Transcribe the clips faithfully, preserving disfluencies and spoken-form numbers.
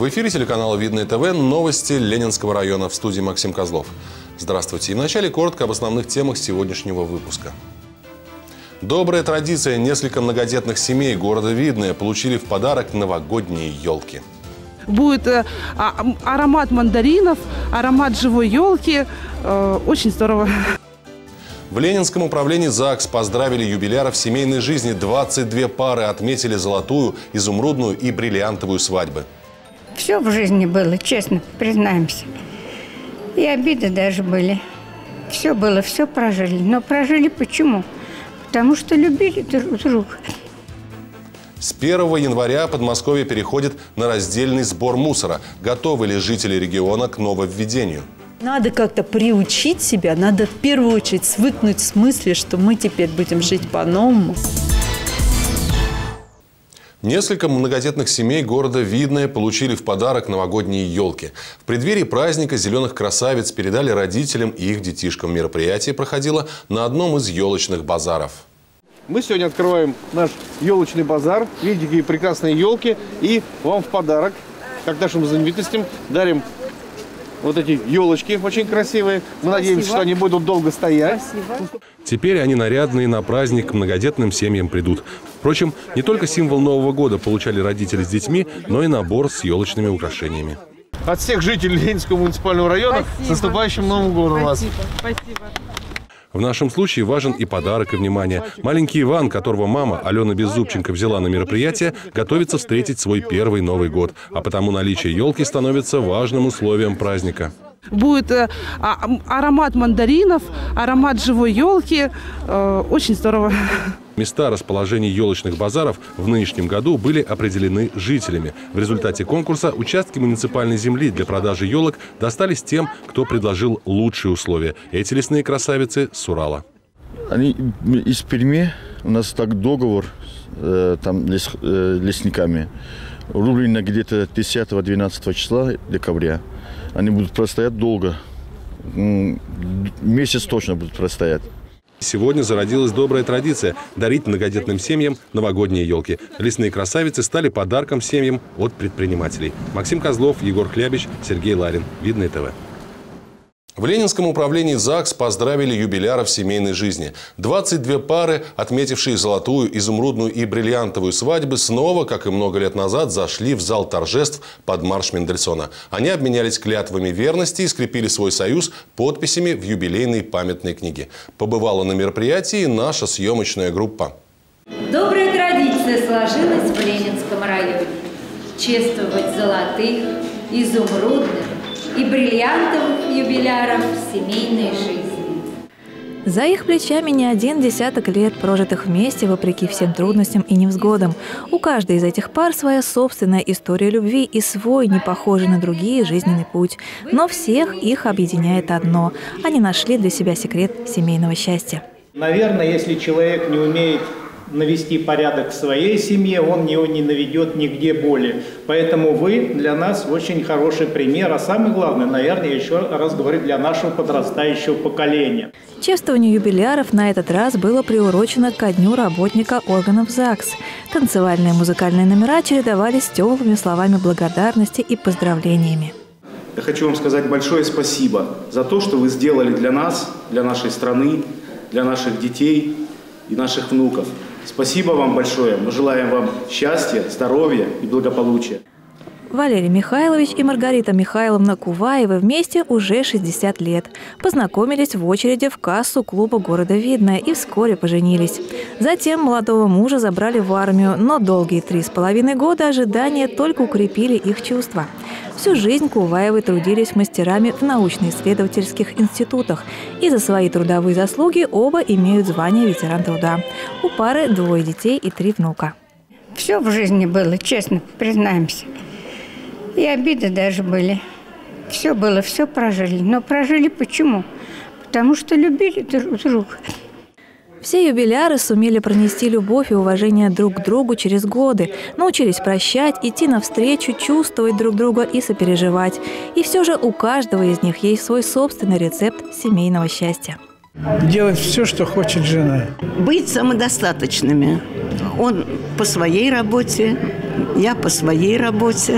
В эфире телеканала «Видное ТВ» новости Ленинского района. В студии Максим Козлов. Здравствуйте. И вначале коротко об основных темах сегодняшнего выпуска. Добрая традиция. Несколько многодетных семей города Видное получили в подарок новогодние елки. Будет э, а, аромат мандаринов, аромат живой елки. Э, очень здорово. В Ленинском управлении ЗАГС поздравили юбиляров семейной жизни. двадцать две пары отметили золотую, изумрудную и бриллиантовую свадьбы. Все в жизни было, честно, признаемся. И обиды даже были. Все было, все прожили. Но прожили почему? Потому что любили друг друга. С первого января Подмосковье переходит на раздельный сбор мусора. Готовы ли жители региона к нововведению? Надо как-то приучить себя, надо в первую очередь свыкнуть с мыслью, что мы теперь будем жить по-новому. Несколько многодетных семей города Видное получили в подарок новогодние елки. В преддверии праздника «Зеленых красавиц» передали родителям и их детишкам. Мероприятие проходило на одном из елочных базаров. Мы сегодня открываем наш елочный базар. Видите, какие прекрасные елки. И вам в подарок, как нашим знаменитостям, дарим вот эти елочки очень красивые. Мы Спасибо. Надеемся, что они будут долго стоять. Спасибо. Теперь они нарядные на праздник к многодетным семьям придут. Впрочем, не только символ Нового года получали родители с детьми, но и набор с елочными украшениями. От всех жителей Ленинского муниципального района Спасибо. С наступающим Новым годом вас! Спасибо. В нашем случае важен и подарок, и внимание. Маленький Иван, которого мама Алена Беззубченко взяла на мероприятие, готовится встретить свой первый Новый год. А потому наличие елки становится важным условием праздника. Будет э, а, аромат мандаринов, аромат живой елки. Э, очень здорово. Места расположения елочных базаров в нынешнем году были определены жителями. В результате конкурса участки муниципальной земли для продажи елок достались тем, кто предложил лучшие условия. Эти лесные красавицы с Урала. Они из Перми. У нас так договор э, там лес, э, лесниками. Рублено где-то десятого-двенадцатого числа декабря. Они будут простоять долго. Месяц точно будут простоять. Сегодня зародилась добрая традиция – дарить многодетным семьям новогодние елки. Лесные красавицы стали подарком семьям от предпринимателей. Максим Козлов, Егор Хлябич, Сергей Ларин. Видное ТВ. В Ленинском управлении ЗАГС поздравили юбиляров семейной жизни. двадцать две пары, отметившие золотую, изумрудную и бриллиантовую свадьбы, снова, как и много лет назад, зашли в зал торжеств под марш Мендельсона. Они обменялись клятвами верности и скрепили свой союз подписями в юбилейной памятной книге. Побывала на мероприятии наша съемочная группа. Добрая традиция сложилась в Ленинском районе. Чествовать золотых, изумрудных и бриллиантовых юбиляров семейной жизни. За их плечами не один десяток лет, прожитых вместе вопреки всем трудностям и невзгодам. У каждой из этих пар своя собственная история любви и свой, не похожий на другие, жизненный путь. Но всех их объединяет одно – они нашли для себя секрет семейного счастья. Наверное, если человек не умеет навести порядок в своей семье, он его не наведет нигде более. Поэтому вы для нас очень хороший пример. А самое главное, наверное, еще раз говорю, для нашего подрастающего поколения. Чествование юбиляров на этот раз было приурочено ко дню работника органов ЗАГС. Танцевальные и музыкальные номера чередовались с теплыми словами благодарности и поздравлениями. Я хочу вам сказать большое спасибо за то, что вы сделали для нас, для нашей страны, для наших детей и наших внуков. Спасибо вам большое. Мы желаем вам счастья, здоровья и благополучия. Валерий Михайлович и Маргарита Михайловна Куваевы вместе уже шестьдесят лет. Познакомились в очереди в кассу клуба города Видное и вскоре поженились. Затем молодого мужа забрали в армию, но долгие три с половиной года ожидания только укрепили их чувства. Всю жизнь Куваевы трудились мастерами в научно-исследовательских институтах. И за свои трудовые заслуги оба имеют звание ветеран труда. У пары двое детей и три внука. Все в жизни было, честно, признаемся. И обиды даже были. Все было, все прожили. Но прожили почему? Потому что любили друг друга. Все юбиляры сумели пронести любовь и уважение друг к другу через годы, научились прощать, идти навстречу, чувствовать друг друга и сопереживать. И все же у каждого из них есть свой собственный рецепт семейного счастья. Делать все, что хочет жена. Быть самодостаточными. Он по своей работе, я по своей работе.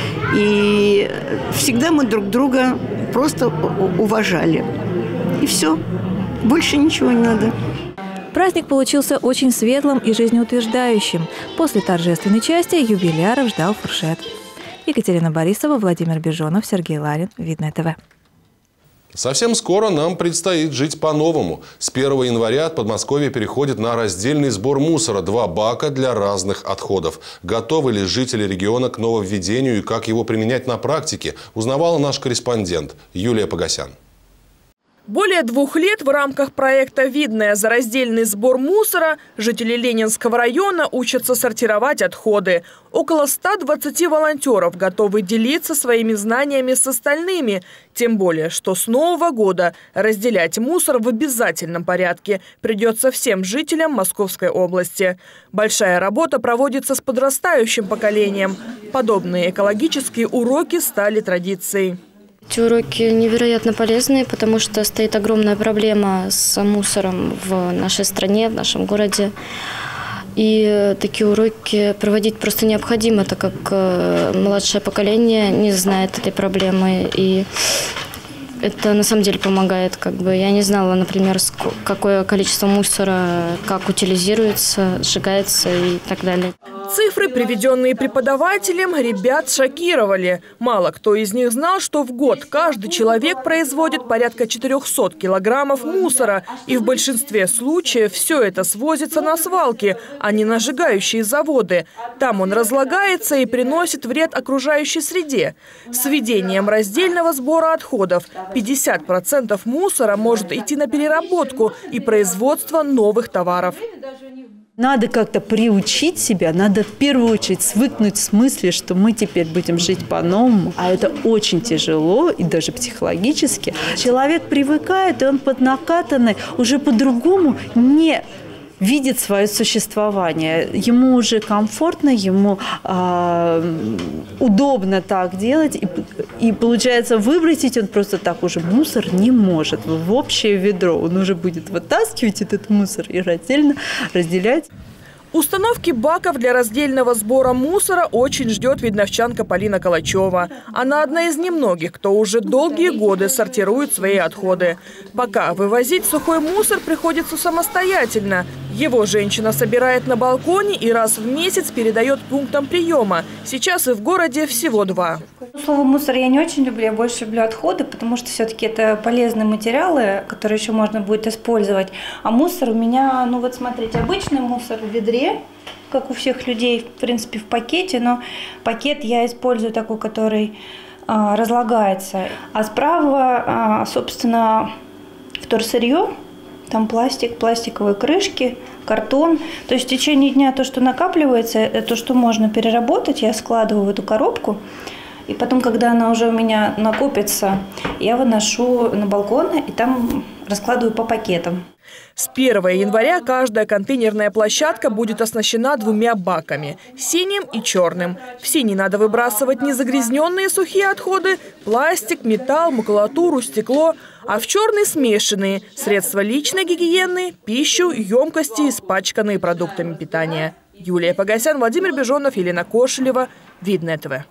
И всегда мы друг друга просто уважали. И все. Больше ничего не надо. Праздник получился очень светлым и жизнеутверждающим. После торжественной части юбиляров ждал фуршет. Екатерина Борисова, Владимир Бежонов, Сергей Ларин. Видное ТВ. Совсем скоро нам предстоит жить по-новому. С первого января от Подмосковья переходит на раздельный сбор мусора. Два бака для разных отходов. Готовы ли жители региона к нововведению и как его применять на практике, узнавала наш корреспондент Юлия Погосян. Более двух лет в рамках проекта «Видное» за раздельный сбор мусора жители Ленинского района учатся сортировать отходы. Около ста двадцати волонтеров готовы делиться своими знаниями с остальными. Тем более, что с нового года разделять мусор в обязательном порядке придется всем жителям Московской области. Большая работа проводится с подрастающим поколением. Подобные экологические уроки стали традицией. Эти уроки невероятно полезные, потому что стоит огромная проблема с мусором в нашей стране, в нашем городе. И такие уроки проводить просто необходимо, так как младшее поколение не знает этой проблемы. И это на самом деле помогает. Как бы. Я не знала, например, какое количество мусора, как утилизируется, сжигается и так далее. Цифры, приведенные преподавателем, ребят шокировали. Мало кто из них знал, что в год каждый человек производит порядка четырёхсот килограммов мусора. И в большинстве случаев все это свозится на свалки, а не на сжигающие заводы. Там он разлагается и приносит вред окружающей среде. С введением раздельного сбора отходов пятьдесят процентов мусора может идти на переработку и производство новых товаров. Надо как-то приучить себя, надо в первую очередь свыкнуть с мыслью, что мы теперь будем жить по-новому. А это очень тяжело и даже психологически. Человек привыкает, и он поднакатанный уже по-другому не видит свое существование. Ему уже комфортно, ему э, удобно так делать. И, и получается, выбросить он просто так уже мусор не может в общее ведро. Он уже будет вытаскивать этот мусор и раздельно разделять. Установки баков для раздельного сбора мусора очень ждет видновчанка Полина Калачева. Она одна из немногих, кто уже долгие годы сортирует свои отходы. Пока вывозить сухой мусор приходится самостоятельно. Его женщина собирает на балконе и раз в месяц передает пунктам приема. Сейчас и в городе всего два. Слово «мусор» я не очень люблю, я больше люблю отходы, потому что все-таки это полезные материалы, которые еще можно будет использовать. А мусор у меня, ну вот смотрите, обычный мусор в ведре, как у всех людей, в принципе, в пакете, но пакет я использую такой, который а, разлагается. А справа, а, собственно, вторсырье. Там пластик, пластиковые крышки, картон. То есть в течение дня то, что накапливается, то, что можно переработать, я складываю в эту коробку. И потом, когда она уже у меня накопится, я выношу на балкон и там раскладываю по пакетам. С первого января каждая контейнерная площадка будет оснащена двумя баками – синим и черным. В синий надо выбрасывать незагрязненные сухие отходы – пластик, металл, макулатуру, стекло. А в черный – смешанные – средства личной гигиены, пищу, емкости, испачканные продуктами питания. Юлия Погосян, Владимир Бежонов, Елена Кошелева. Видное ТВ.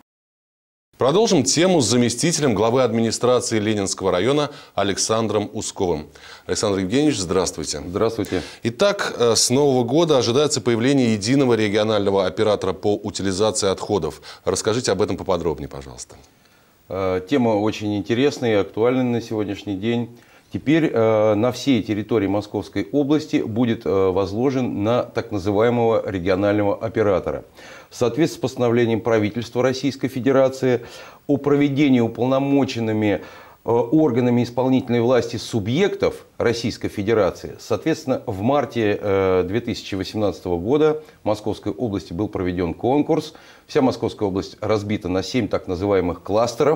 Продолжим тему с заместителем главы администрации Ленинского района Александром Усковым. Александр Евгеньевич, здравствуйте. Здравствуйте. Итак, с нового года ожидается появление единого регионального оператора по утилизации отходов. Расскажите об этом поподробнее, пожалуйста. Тема очень интересная и актуальна на сегодняшний день. Теперь на всей территории Московской области будет возложен на так называемого регионального оператора. В соответствии с постановлением правительства Российской Федерации о проведении уполномоченными органами исполнительной власти субъектов Российской Федерации, соответственно, в марте две тысячи восемнадцатого года в Московской области был проведен конкурс. Вся Московская область разбита на семь так называемых кластеров.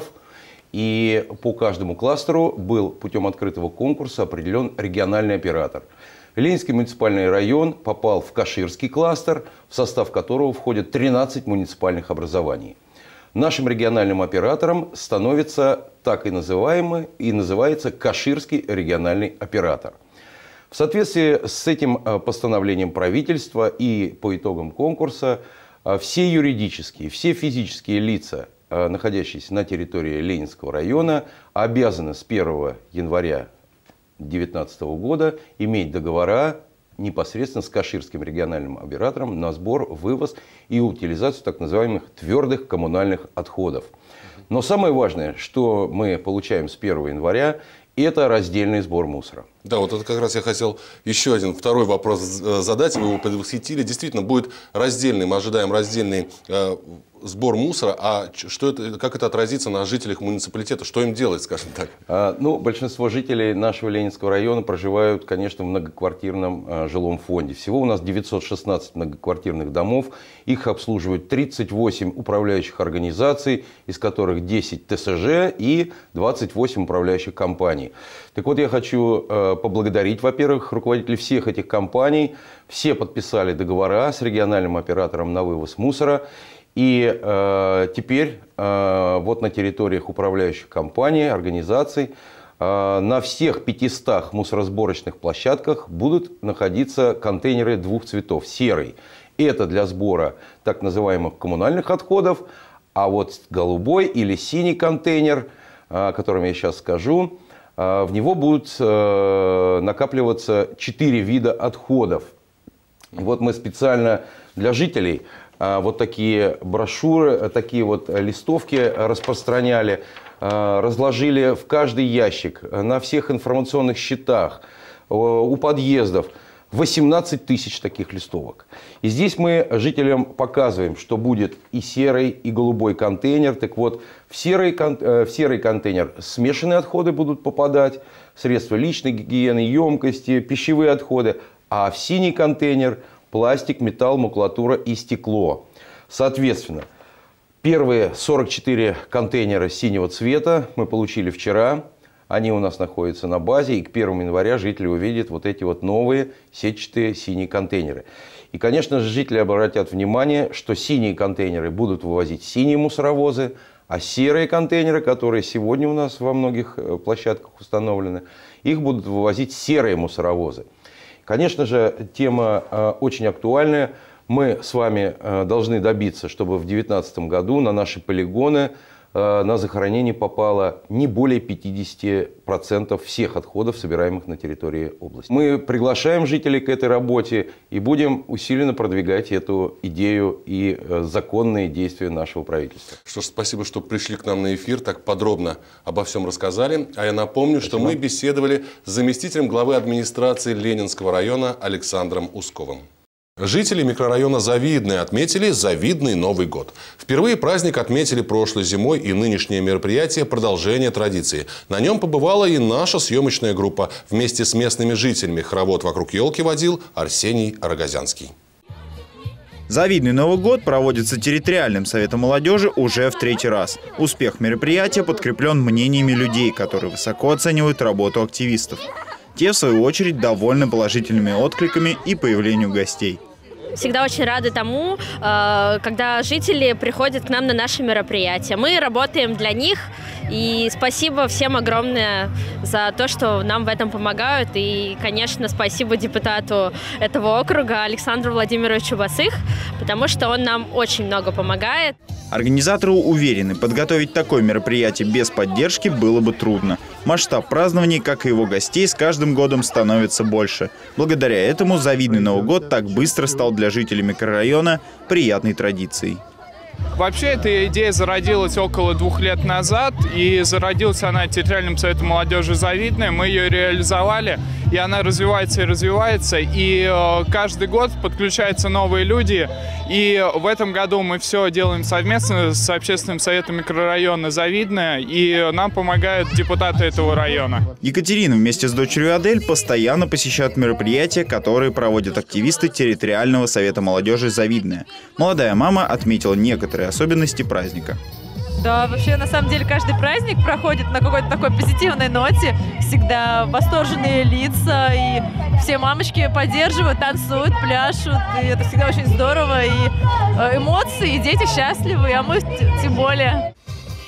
И по каждому кластеру был путем открытого конкурса определен региональный оператор. Ленинский муниципальный район попал в Каширский кластер, в состав которого входят тринадцать муниципальных образований. Нашим региональным оператором становится так и называемый, и называется Каширский региональный оператор. В соответствии с этим постановлением правительства и по итогам конкурса все юридические, все физические лица, находящиеся на территории Ленинского района, обязаны с первого января две тысячи девятнадцатого года иметь договора непосредственно с Каширским региональным оператором на сбор, вывоз и утилизацию так называемых твердых коммунальных отходов. Но самое важное, что мы получаем с первого января, это раздельный сбор мусора. Да, вот это как раз я хотел еще один, второй вопрос задать, вы его предвосхитили. Действительно, будет раздельный, мы ожидаем раздельный э, сбор мусора, а что это, как это отразится на жителях муниципалитета, что им делать, скажем так? А, ну, большинство жителей нашего Ленинского района проживают, конечно, в многоквартирном а, жилом фонде. Всего у нас девятьсот шестнадцать многоквартирных домов, их обслуживают тридцать восемь управляющих организаций, из которых десять тэ эс жэ и двадцать восемь управляющих компаний. Так вот, я хочу э, поблагодарить, во-первых, руководителей всех этих компаний. Все подписали договора с региональным оператором на вывоз мусора. И э, теперь э, вот на территориях управляющих компаний, организаций, э, на всех пятистах мусоросборочных площадках будут находиться контейнеры двух цветов. Серый – это для сбора так называемых коммунальных отходов, а вот голубой или синий контейнер, о котором я сейчас скажу, в него будут накапливаться четыре вида отходов. И вот мы специально для жителей вот такие брошюры, такие вот листовки распространяли, разложили в каждый ящик, на всех информационных щитах, у подъездов. восемнадцать тысяч таких листовок. И здесь мы жителям показываем, что будет и серый, и голубой контейнер. Так вот, в серый, в серый контейнер смешанные отходы будут попадать, средства личной гигиены, емкости, пищевые отходы. А в синий контейнер пластик, металл, макулатура и стекло. Соответственно, первые сорок четыре контейнера синего цвета мы получили вчера. Они у нас находятся на базе, и к первому января жители увидят вот эти вот новые сетчатые синие контейнеры. И, конечно же, жители обратят внимание, что синие контейнеры будут вывозить синие мусоровозы, а серые контейнеры, которые сегодня у нас во многих площадках установлены, их будут вывозить серые мусоровозы. Конечно же, тема э, очень актуальная. Мы с вами э, должны добиться, чтобы в две тысячи девятнадцатом году на наши полигоны на захоронение попало не более пятидесяти процентов всех отходов, собираемых на территории области. Мы приглашаем жителей к этой работе и будем усиленно продвигать эту идею и законные действия нашего правительства. Что ж, спасибо, что пришли к нам на эфир, так подробно обо всем рассказали. А я напомню, спасибо, что мы беседовали с заместителем главы администрации Ленинского района Александром Усковым. Жители микрорайона Завидное отметили завидный Новый год. Впервые праздник отметили прошлой зимой, и нынешнее мероприятие – продолжение традиции. На нем побывала и наша съемочная группа. Вместе с местными жителями хоровод вокруг елки водил Арсений Рогозянский. Завидный Новый год проводится территориальным советом молодежи уже в третий раз. Успех мероприятия подкреплен мнениями людей, которые высоко оценивают работу активистов. Те, в свою очередь, довольны положительными откликами и появлению гостей. Всегда очень рады тому, когда жители приходят к нам на наши мероприятия. Мы работаем для них, и спасибо всем огромное за то, что нам в этом помогают. И, конечно, спасибо депутату этого округа Александру Владимировичу Басых, потому что он нам очень много помогает. Организаторы уверены, подготовить такое мероприятие без поддержки было бы трудно. Масштаб празднований, как и его гостей, с каждым годом становится больше. Благодаря этому завидный Новый год так быстро стал для жителей микрорайона приятной традицией. Вообще, эта идея зародилась около двух лет назад, и зародилась она территориальным советом молодежи «Завидное». Мы ее реализовали, и она развивается и развивается, и э, каждый год подключаются новые люди. И в этом году мы все делаем совместно с общественным советом микрорайона «Завидное», и нам помогают депутаты этого района. Екатерина вместе с дочерью Адель постоянно посещают мероприятия, которые проводят активисты территориального совета молодежи «Завидное». Молодая мама отметила некоторые особенности праздника. Да, вообще, на самом деле, каждый праздник проходит на какой-то такой позитивной ноте. Всегда восторженные лица, и все мамочки поддерживают, танцуют, пляшут. И это всегда очень здорово. И эмоции, и дети счастливы, а мы тем более.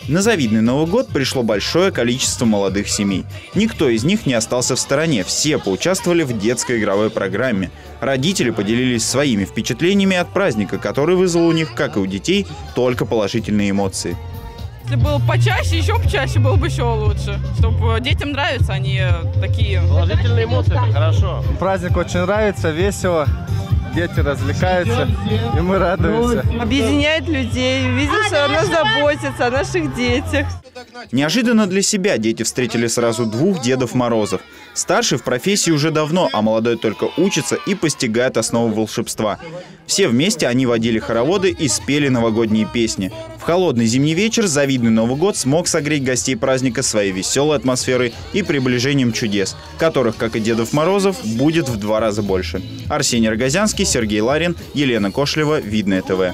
На завидный Новый год пришло большое количество молодых семей. Никто из них не остался в стороне, все поучаствовали в детской игровой программе. Родители поделились своими впечатлениями от праздника, который вызвал у них, как и у детей, только положительные эмоции. Если было почаще, еще почаще было бы еще лучше. Чтобы детям нравятся, они такие... Положительные эмоции, это хорошо. Праздник очень нравится, весело. Дети развлекаются, и мы радуемся. Объединяет людей, видишь, что о нас заботится, о наших детях. Неожиданно для себя дети встретили сразу двух Дедов Морозов. Старший в профессии уже давно, а молодой только учится и постигает основы волшебства. Все вместе они водили хороводы и спели новогодние песни. В холодный зимний вечер завидный Новый год смог согреть гостей праздника своей веселой атмосферой и приближением чудес, которых, как и Дедов Морозов, будет в два раза больше. Арсений Рогозянский, Сергей Ларин, Елена Кошлева, Видное ТВ.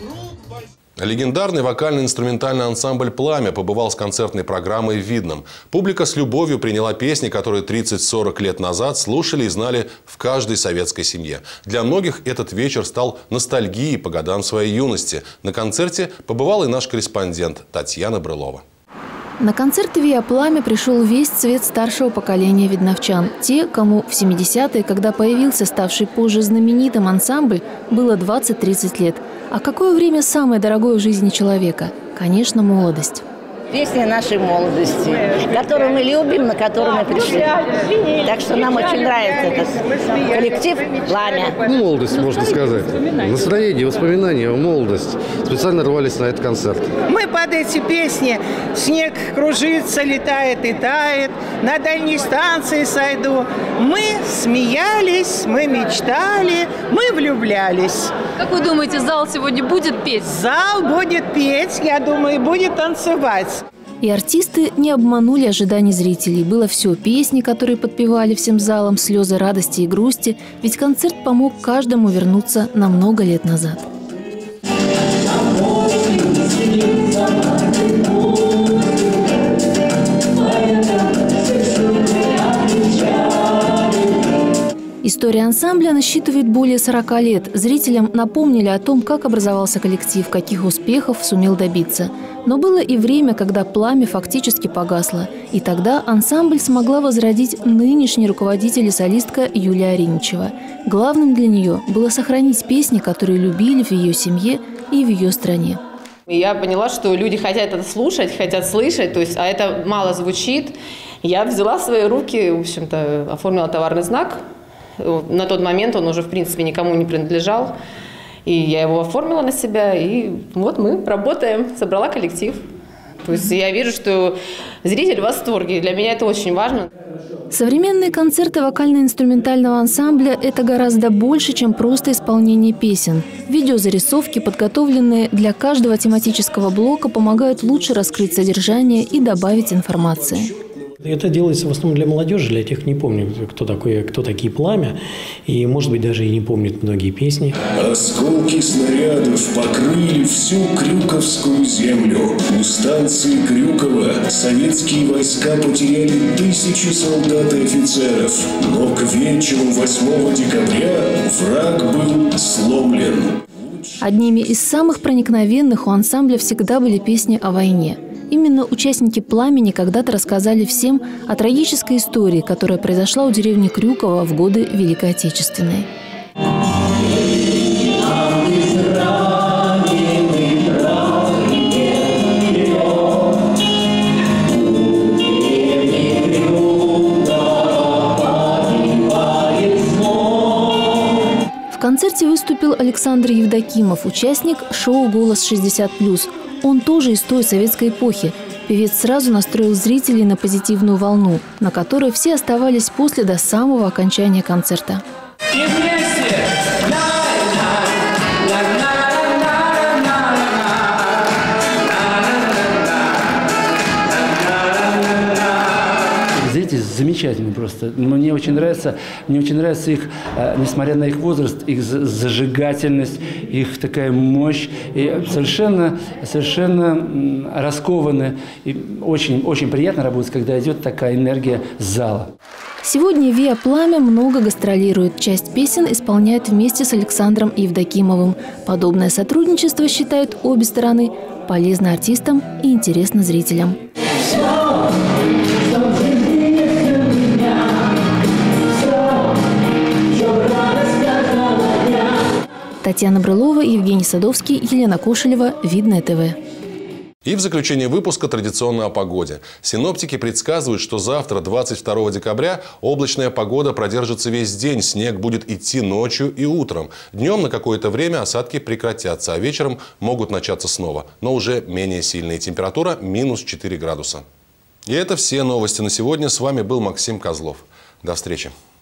Легендарный вокально-инструментальный ансамбль «Пламя» побывал с концертной программой в Видном. Публика с любовью приняла песни, которые тридцать-сорок лет назад слушали и знали в каждой советской семье. Для многих этот вечер стал ностальгией по годам своей юности. На концерте побывал и наш корреспондент Татьяна Брылова. На концерты «Виа Пламя» пришел весь цвет старшего поколения видновчан. Те, кому в семидесятые, когда появился ставший позже знаменитым ансамбль, было двадцать-тридцать лет. А какое время самое дорогое в жизни человека? Конечно, молодость. Песни нашей молодости, которую мы любим, на которую мы пришли. Так что нам очень нравится этот коллектив «Пламя». Ну, молодость, можно сказать. Настроение, воспоминания, молодость. Специально рвались на этот концерт. Мы под эти песни «Снег кружится, летает и тает», «На дальней станции сойду». Мы смеялись, мы мечтали, мы влюблялись. Как вы думаете, зал сегодня будет петь? Зал будет петь, я думаю, и будет танцевать. И артисты не обманули ожиданий зрителей. Было все: песни, которые подпевали всем залом, слезы радости и грусти. Ведь концерт помог каждому вернуться на много лет назад. История ансамбля насчитывает более сорока лет. Зрителям напомнили о том, как образовался коллектив, каких успехов сумел добиться. Но было и время, когда пламя фактически погасло. И тогда ансамбль смогла возродить нынешний руководитель и солистка Юлия Ариничева. Главным для нее было сохранить песни, которые любили в ее семье и в ее стране. Я поняла, что люди хотят это слушать, хотят слышать, то есть, а это мало звучит. Я взяла в свои руки, в общем-то, оформила товарный знак. На тот момент он уже, в принципе, никому не принадлежал. И я его оформила на себя, и вот мы работаем, собрала коллектив. То есть я вижу, что зритель в восторге, для меня это очень важно. Современные концерты вокально-инструментального ансамбля – это гораздо больше, чем просто исполнение песен. Видеозарисовки, подготовленные для каждого тематического блока, помогают лучше раскрыть содержание и добавить информации. Это делается в основном для молодежи, для тех, кто не помнит, кто, такое, кто такие «Пламя», и, может быть, даже и не помнит многие песни. Осколки снарядов покрыли всю Крюковскую землю. У станции Крюково советские войска потеряли тысячи солдат и офицеров. Но к вечеру восьмого декабря враг был сломлен. Одними из самых проникновенных у ансамбля всегда были песни о войне. Именно участники «Пламени» когда-то рассказали всем о трагической истории, которая произошла у деревни Крюково в годы Великой Отечественной. В концерте выступил Александр Евдокимов, участник шоу «Голос шестьдесят плюс». Он тоже из той советской эпохи. Певец сразу настроил зрителей на позитивную волну, на которой все оставались после до самого окончания концерта. И вместе! Зрители замечательные просто. Мне очень нравится, мне очень нравится их, несмотря на их возраст, их зажигательность, их такая мощь. И совершенно, совершенно раскованные. И очень, очень приятно работать, когда идет такая энергия с зала. Сегодня «Виа Пламя» много гастролирует. Часть песен исполняют вместе с Александром Евдокимовым. Подобное сотрудничество, считают обе стороны, Полезно артистам и интересно зрителям. Татьяна Брылова, Евгений Садовский, Елена Кошелева, Видное ТВ. И в заключение выпуска традиционно о погоде. Синоптики предсказывают, что завтра, двадцать второго декабря, облачная погода продержится весь день. Снег будет идти ночью и утром. Днем на какое-то время осадки прекратятся, а вечером могут начаться снова. Но уже менее сильные. Температура минус четыре градуса. И это все новости на сегодня. С вами был Максим Козлов. До встречи.